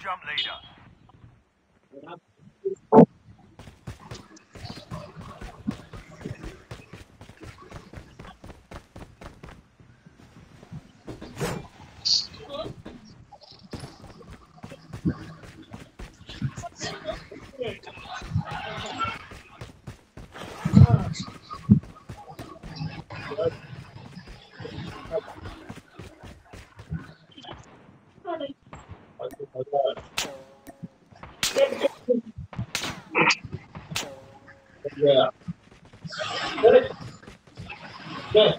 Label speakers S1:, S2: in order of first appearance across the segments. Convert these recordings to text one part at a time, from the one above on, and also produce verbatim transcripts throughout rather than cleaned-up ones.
S1: jump leader.
S2: Yeah. Yeah.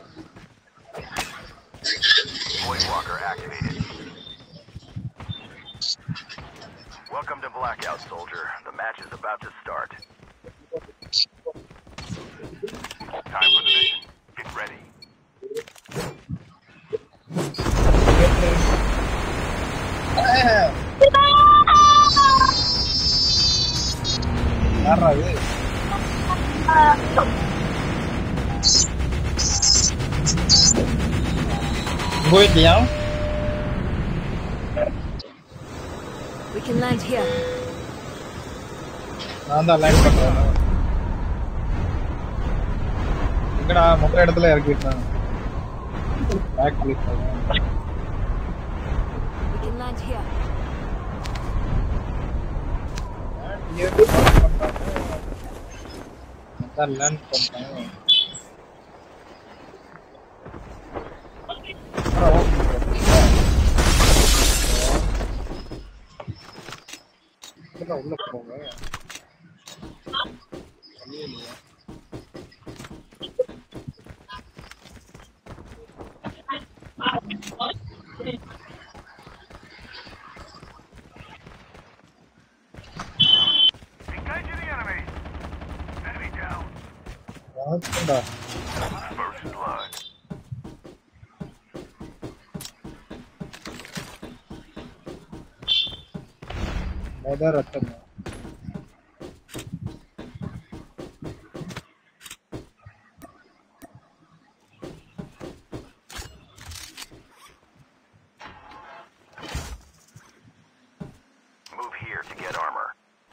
S1: Voidwalker activated. Welcome to Blackout, soldier. The match is about to start. Time for the mission. Get ready.
S2: யாரா இது? போயிட்டியா?
S3: We can land here.
S2: நான் தான் line பண்றேன். எங்கடா மொத்த இடத்துல இறக்கிட்டான். பேக் கிளிக் பண்ணு.
S3: We can land here.
S2: ஏது பண்றாங்க? நான் லேண்ட் பண்றேன். உள்ள போங்க.
S1: Engaging the enemy. Enemy down.
S2: வாடா.
S1: First blood.
S2: மொத ரத்தம்.
S1: Move here to get armor.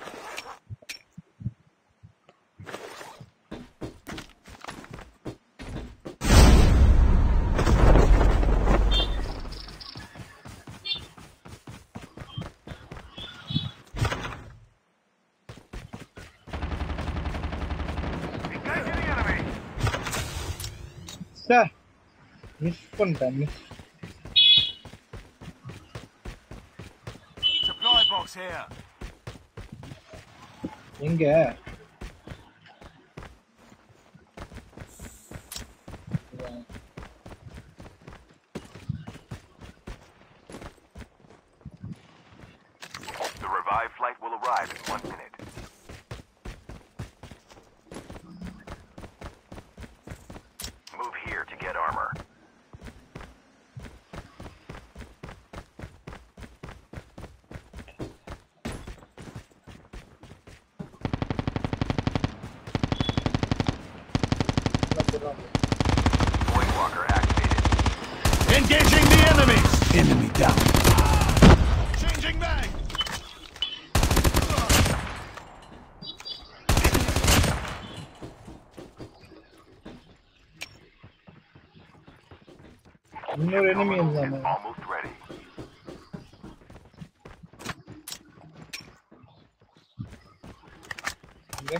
S1: Engaging the enemy.
S2: Sir miss பண்ணிட்டேன் மிஸ்.
S1: Supply box here.
S2: எங்க?
S1: The revived flight will arrive in one minute. Move here to get armor. Voidwalker activated. Engaging the enemies! Enemy down. Changing mag!
S2: இன்னொரு enemy
S1: Is
S2: இருந்தானே.
S1: almost ready.
S2: இங்க.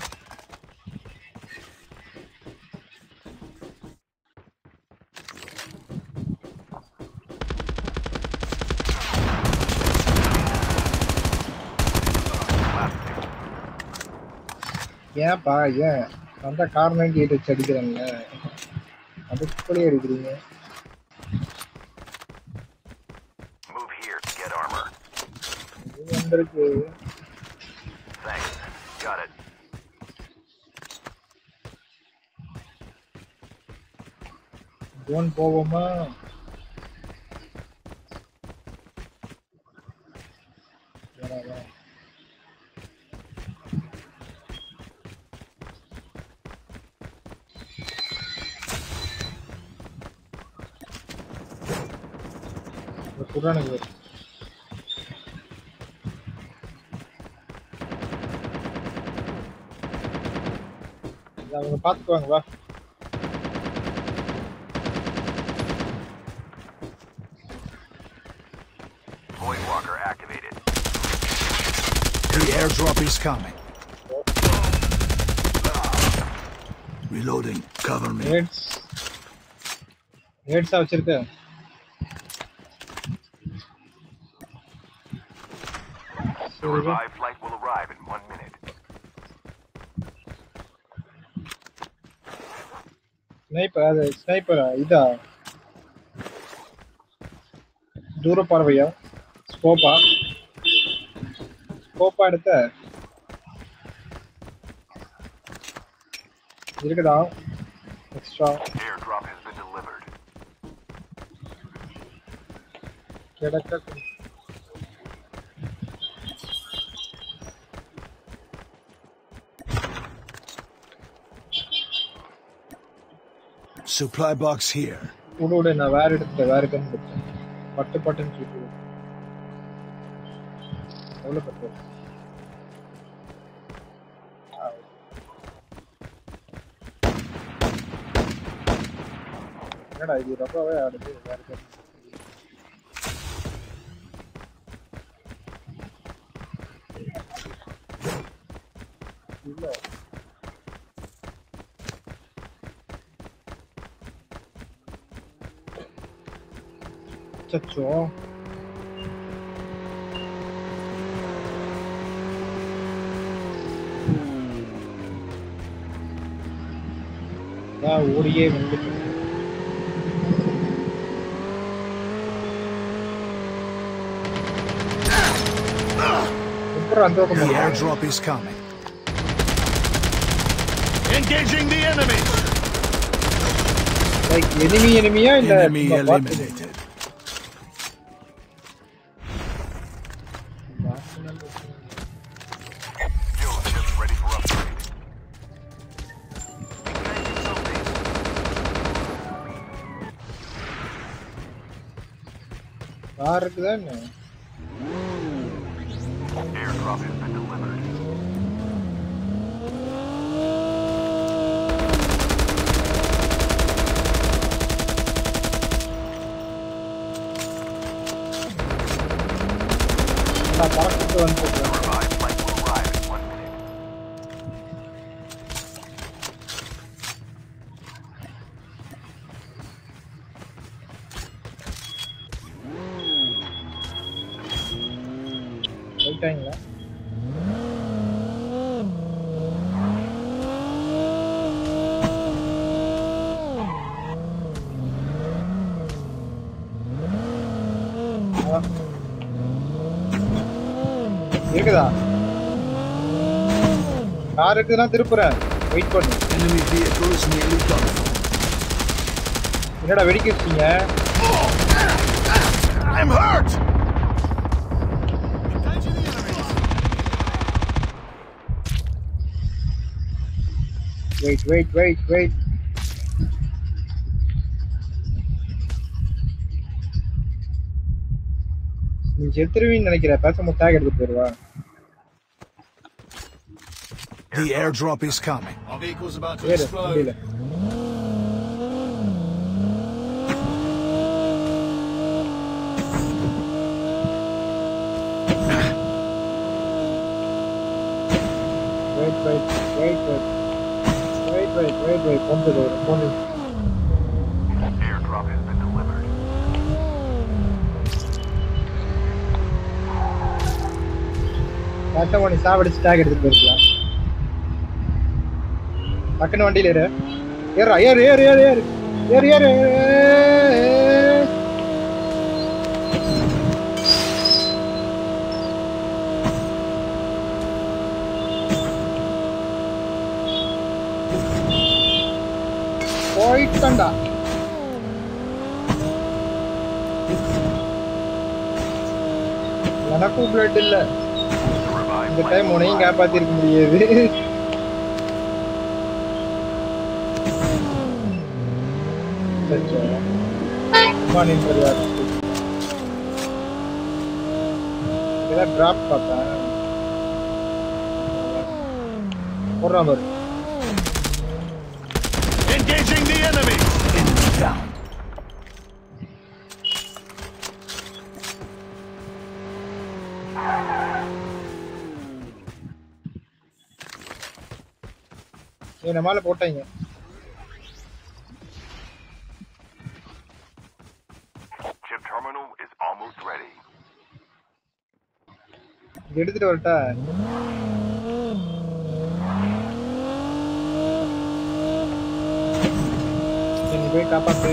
S2: ஏன்பா ஏன் அந்த காரணம் கேட்டு வச்சு அடிக்கிறாங்க அதுக்குள்ளே இருக்கிறீங்க.
S1: Move here to get armor.
S2: இது வந்திருக்கு.
S1: Thanks. Got it.
S2: ஜோன் போவோமா? வராதா? குரானுக்கு அவங்க பாத்துக்குவாங்க வா.
S1: Void walker activated.
S4: The airdrop is coming. Reloading. Cover me.
S2: Heads ஹெட்ஸா வச்சிருக்க.
S1: The revived flight will arrive in one minute.
S2: Sniper அது ஸ்னைப்பரா இதா தூர பார்வையா ஸ்கோப்பா ஸ்கோப்பா எடுத்த இருக்குதா extra
S1: Airdrop has been delivered.
S2: கிடக்க
S4: Supply box here.
S2: விடு விடு நான் வேற எடுத்தேன் வேற கன் எடுத்தேன் பட்டு பட்டுன்னு சொல்லி எவ்வளோ பட்டு என்னடா இது ரொம்பவே ஆடுது வேற கன் இல்லை சச்சோ நான் ஓடியே வந்துட்டு அப்புறம் அந்த
S4: The airdrop is coming. Engaging the enemy.
S2: Like enemy எனிமியா இல்ல
S4: Enemy eliminated.
S1: Fuel ships ready for upgrade.
S2: Car இருக்குதா என்ன
S1: Airdrop has been delivered.
S2: நான் பறக்கிட்டு வந்துட்டேன்
S1: The revived flight will arrive in one minute.
S2: போயிட்டாங்களா இருக்குதா கார் இருக்குதுன்னா திருப்புறேன் வெயிட் பண்ணு
S4: Enemy vehicle is nearly done.
S2: என்னடா வெடிக்க வச்சிட்டீங்க
S4: I'm hurt.
S2: Wait wait wait wait நீ செத்துருவீன்னு நினைக்கிற பேசாம டேக் எடுத்து போயிருவா
S4: The airdrop is coming. Our vehicle's about to
S2: ஏறு
S4: explode.
S2: வண்டியில wait wait wait wait wait wait wait wait கொண்டு வரும் கொண்டு
S1: Airdrop has been delivered.
S2: கரெக்டாக பண்ணி சாவடிச்சு டேக் எடுத்துட்டு போயிருக்கலாம் டக்குன்னு வண்டியில ஏறு ஏறா ஏறு ஏறு ஏறு ஏறு ஏறு ஏறு ஏறு போயிட்டா எனக்கும் பிளட் இல்ல
S1: The revived
S2: இந்த
S1: flight
S2: டைம்
S1: will
S2: உனையும்
S1: arrive.
S2: காப்பாத்திருக்க முடியாது சச்சோ. சும்மா நின்று யாரு ஏதாவது டிராப் பார்த்தேன் போடுறான் பாரு என்ன மேல போட்டாங்க.
S1: Chip terminal is almost ready.
S2: எடுத்துட்டு வரட்டா? நீ போய் காப்பாத்து.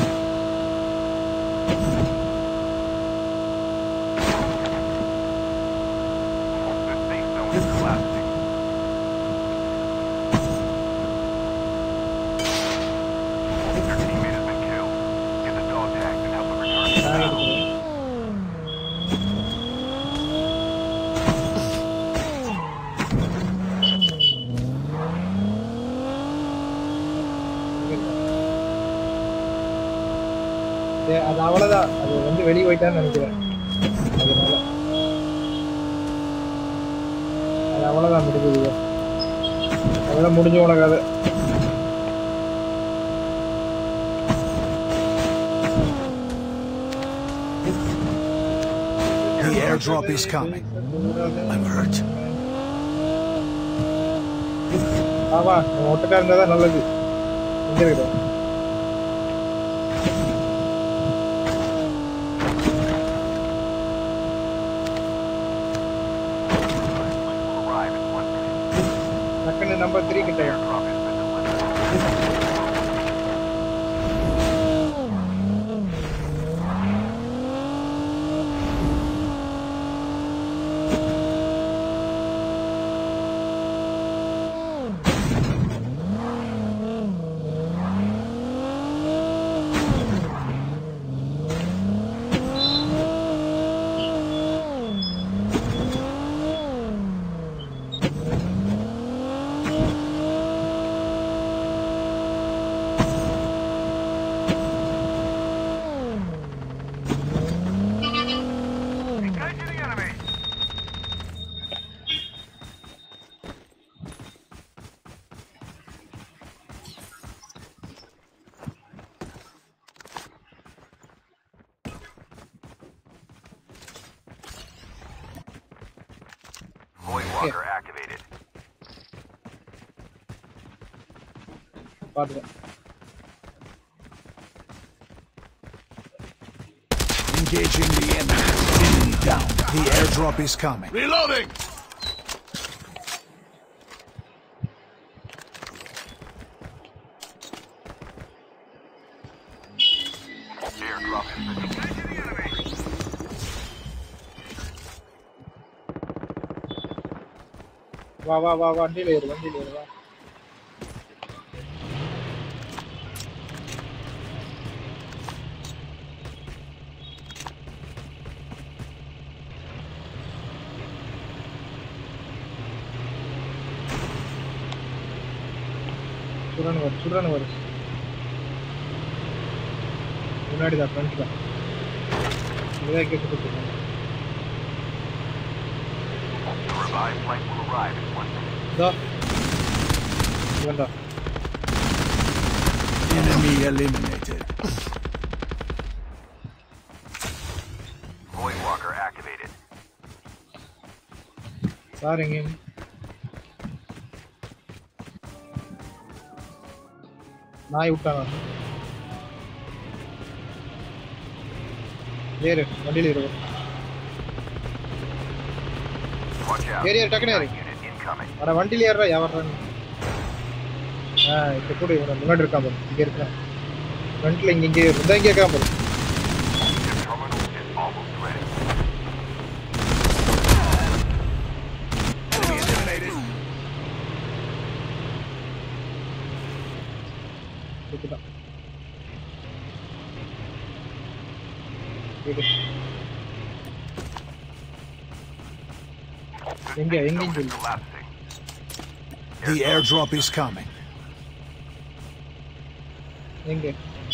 S2: அது அவ்வளவுதான். அது வந்து வெளியே போயிட்டான்னு நினைக்கிறேன். அதனால அது அவ்வளவுதான் முடிஞ்சது. அதெல்லாம் முடிஞ்ச உனக்கு அது.
S4: The airdrop is coming. I'm hurt.
S2: ஆமா, ஒட்டக்கா இருந்தாதான் நல்லது. எங்க இருக்கிற? Number three kitta hai.
S1: Voidwalker activated.
S4: Engaging the enemy. Enemy down. The airdrop is coming. Reloading!
S1: Airdrop has been engaging the enemy.
S2: வா வா வா வண்டியில ஏறு வண்டியில ஏறு வா. சுரன் வரு சுரன் வரு முன்னாடி தான் ஃப்ரண்ட் தான். இதை கேட்டு கொடுத்துருக்காங்க.
S1: Revived flight will arrive in one minute.
S2: Da. Ganda.
S4: Enemy eliminated.
S1: Voidwalker activated.
S2: Saring in. நாய் விட்டானா? ஏறு வண்டியில ஏறு. ஏரியா டக்குனு ஏறு. அட வண்டியில ஏறா யாவறானே. ஆ இப்ப கூட இவன முன்னாடி இருக்கான் பாரு. இங்க இருக்கான். ஃப்ரண்ட்ல இங்க இங்க இருந்தா இங்க இருக்கான் பாரு. இதுதான். இது எங்க எங்க இங்க
S4: The airdrop is coming.
S2: எங்க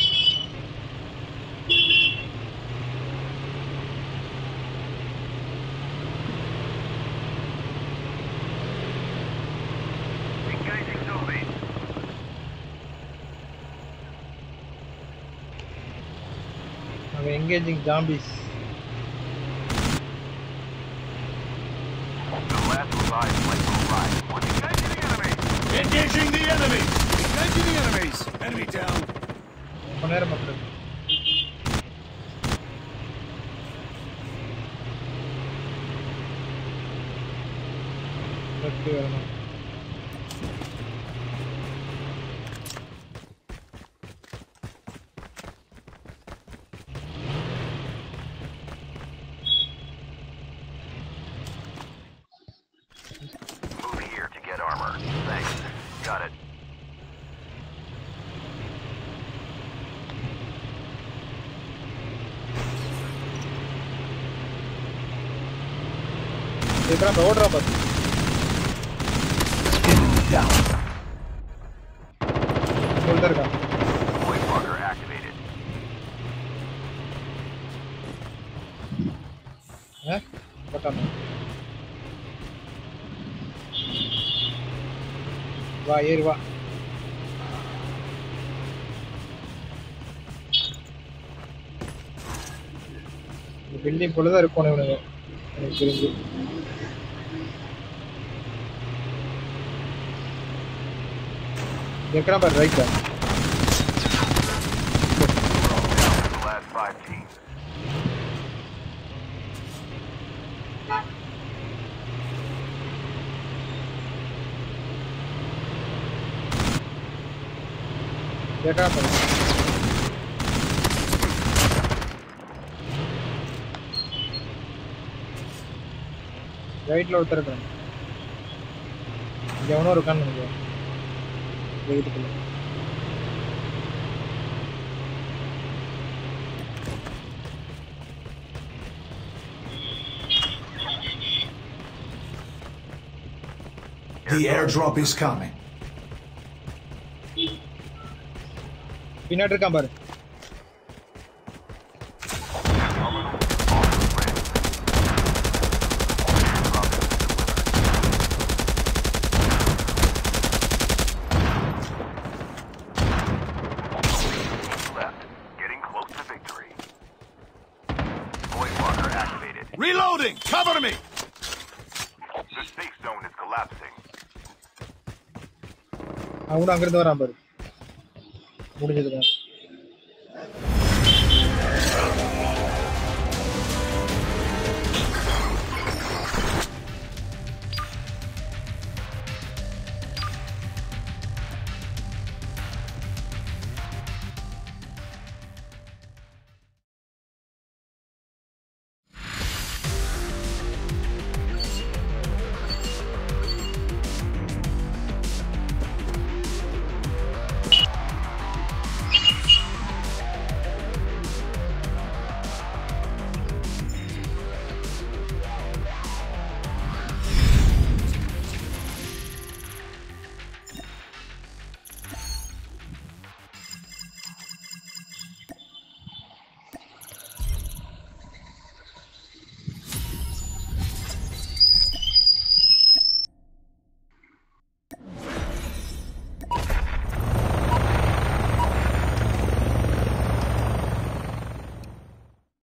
S2: I'm engaging zombies.
S1: The last revived flight will arrive. Engaging the enemy.
S4: Engaging the enemy. Engaging the enemies. Enemy down.
S2: Poner matar. Let's go. Entrando, otra pata.
S4: Down.
S2: Shoulder gun.
S1: Void walker activated.
S2: Eh? Button. Va, ஏறி வா. இந்த building குள்ள தான் இருக்கணும் இவனுங்க. எனக்கு தெரிஞ்சு. They're coming right there.
S1: The last five teams.
S2: They're coming. Right lo uttaran. Yavano irukan nenu.
S4: The airdrop is coming.
S2: Peanut இருக்கான் பாரு.
S4: Reloading! Cover me!
S1: The safe zone is collapsing.
S2: அவன் அங்க இருந்து வரான் பாரு. முடிஞ்சதுடா.